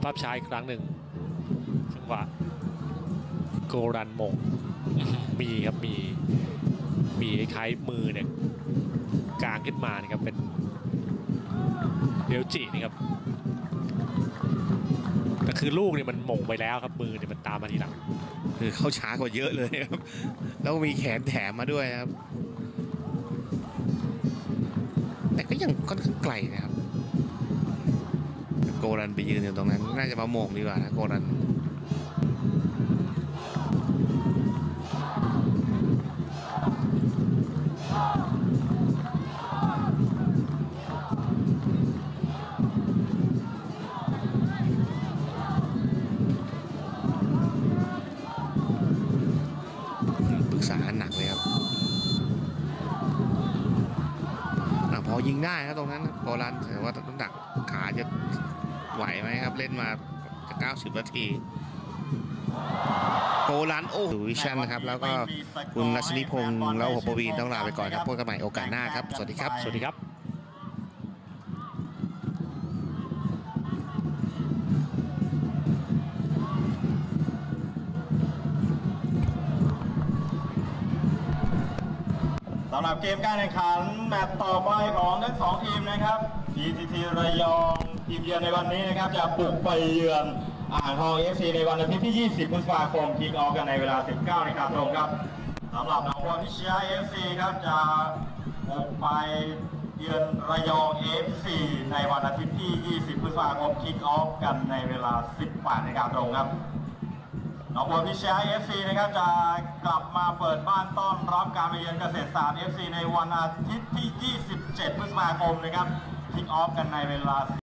ภาพช้าอีกครั้งหนึ่งจังหวะโกรันมงมีครับมีคล้ายมือเนี่ยกลางขึ้นมานะครับเป็นเดียวจินี่ครับแต่คือลูกเนี่ยมันมงไปแล้วครับมือเนี่ยมันตามมาทีหลังคือเขาช้ากว่าเยอะเลยครับแล้วมีแขนแถมมาด้วยครับแต่ก็ยังค่อนข้างไกลนะครับโกรันไปยืนอยู่ตรงนั้นน่าจะมาโมงดีกว่านะโกรันปรึกษาหนักเลยครับพอยิงได้ครับตรงนั้นโกรันแต่ว่าน้ำหนักขาจะไหวไหมครับเล่นมาจะ90 นาทีโกรันโอ้วิชั่นนะครับแล้วก็คุณรัชนิพงษ์แล้วผมปวีณต้องลาไปก่อนครับพบกันใหม่โอกาสหน้าครับสวัสดีครับสวัสดีครับสำหรับเกมการแข่งขันแมตช์ต่อไปของทั้ง2ทีมนะครับ PTT ระยองทีมเยือนในวันนี้นะครับจะบุกไปเยือนอ่างทอง FC ในวันอาทิตย์ที่ 20 พฤษภาคมคิกออฟกันในเวลา 19 นาฬิกาตรงครับสำหรับนักบอลที่เชียร์ FC ครับจะบุกไปเยือนระยอง FC ในวันอาทิตย์ที่ 20 พฤษภาคมคิกออฟกันในเวลา 18 นาฬิกาตรงครับน้องบอลพิชยา FC นะครับจะกลับมาเปิดบ้านต้อนรับการมาเยือนเกษตรศาสตร์ FC ในวันอาทิตย์ที่ 27 พฤษภาคมนะครับคิกออฟกันในเวลา